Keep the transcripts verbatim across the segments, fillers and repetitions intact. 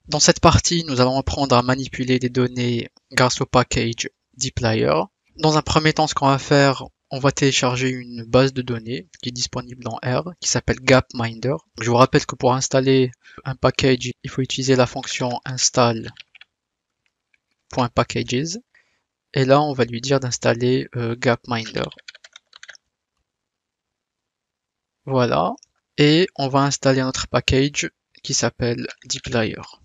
Dans cette partie, nous allons apprendre à manipuler des données grâce au package dplyr. Dans un premier temps, ce qu'on va faire, on va télécharger une base de données qui est disponible dans R, qui s'appelle gapminder. Je vous rappelle que pour installer un package, il faut utiliser la fonction install.packages. Et là, on va lui dire d'installer euh, gapminder. Voilà. Et on va installer notre package qui s'appelle dplyr.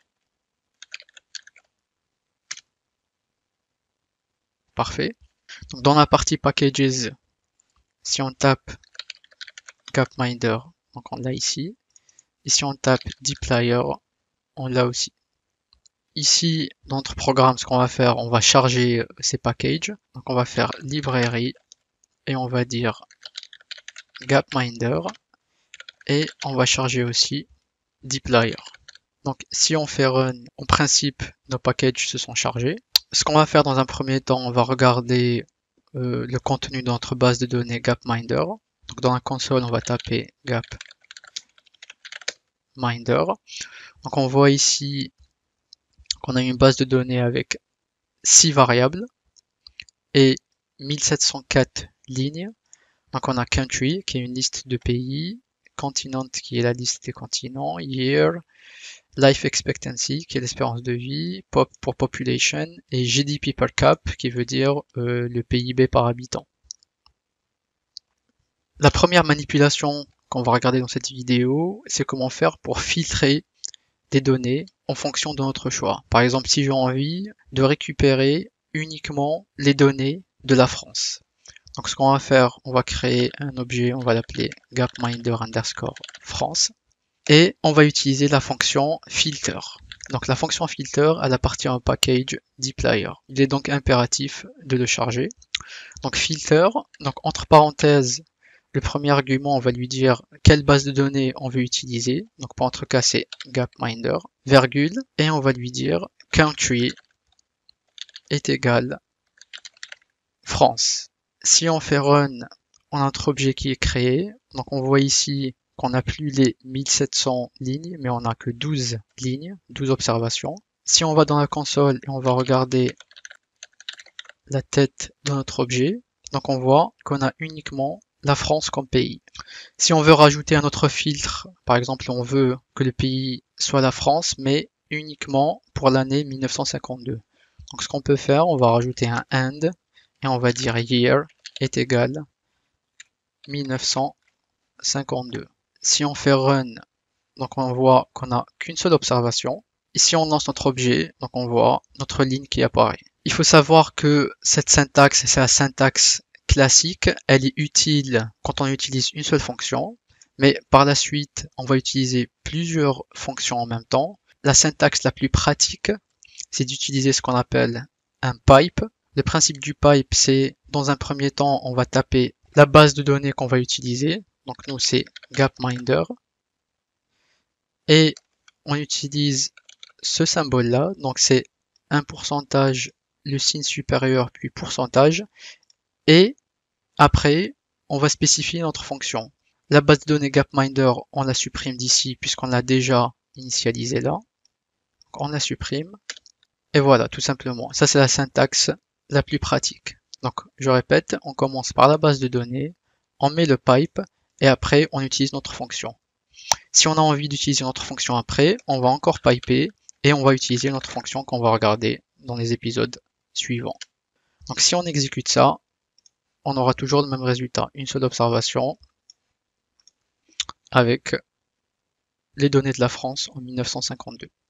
Parfait. Donc dans la partie packages, si on tape gapminder, donc on l'a ici. Et si on tape dplyr, on l'a aussi. Ici, dans notre programme, ce qu'on va faire, on va charger ces packages. Donc on va faire librairie et on va dire gapminder et on va charger aussi dplyr. Donc si on fait run, en principe, nos packages se sont chargés. Ce qu'on va faire dans un premier temps, on va regarder euh, le contenu de notre base de données gapminder. Donc dans la console, on va taper gapminder. Donc on voit ici qu'on a une base de données avec six variables et mille sept cent quatre lignes. Donc on a country qui est une liste de pays, continent qui est la liste des continents, year, life expectancy qui est l'espérance de vie, pop pour population et G D P per cap qui veut dire euh, le P I B par habitant. La première manipulation qu'on va regarder dans cette vidéo, c'est comment faire pour filtrer des données en fonction de notre choix. Par exemple, si j'ai envie de récupérer uniquement les données de la France. Donc ce qu'on va faire, on va créer un objet, on va l'appeler gapminder underscore France. Et on va utiliser la fonction filter. Donc la fonction filter, elle appartient au package dplyr. Il est donc impératif de le charger. Donc filter, donc entre parenthèses, le premier argument, on va lui dire quelle base de données on veut utiliser. Donc pour notre cas, c'est gapminder, virgule, et on va lui dire country est égal France. Si on fait run, on a notre objet qui est créé. Donc on voit ici qu'on n'a plus les mille sept cents lignes, mais on n'a que douze lignes, douze observations. Si on va dans la console et on va regarder la tête de notre objet, donc on voit qu'on a uniquement la France comme pays. Si on veut rajouter un autre filtre, par exemple on veut que le pays soit la France, mais uniquement pour l'année mille neuf cent cinquante-deux. Donc ce qu'on peut faire, on va rajouter un and et on va dire year est égal mille neuf cent cinquante-deux. Si on fait run, donc on voit qu'on n'a qu'une seule observation. Et si on lance notre objet, donc on voit notre ligne qui apparaît. Il faut savoir que cette syntaxe, c'est la syntaxe classique, elle est utile quand on utilise une seule fonction, mais par la suite, on va utiliser plusieurs fonctions en même temps. La syntaxe la plus pratique, c'est d'utiliser ce qu'on appelle un pipe. Le principe du pipe, c'est dans un premier temps, on va taper la base de données qu'on va utiliser. Donc nous, c'est gapminder. Et on utilise ce symbole-là, donc c'est un pourcentage, le signe supérieur, puis pourcentage. Et après, on va spécifier notre fonction. La base de données gapminder, on la supprime d'ici puisqu'on l'a déjà initialisée là. Donc on la supprime. Et voilà, tout simplement. Ça, c'est la syntaxe la plus pratique. Donc, je répète, on commence par la base de données, on met le pipe, et après, on utilise notre fonction. Si on a envie d'utiliser notre fonction après, on va encore piper, et on va utiliser notre fonction qu'on va regarder dans les épisodes suivants. Donc, si on exécute ça, on aura toujours le même résultat, une seule observation avec les données de la France en mille neuf cent cinquante-deux.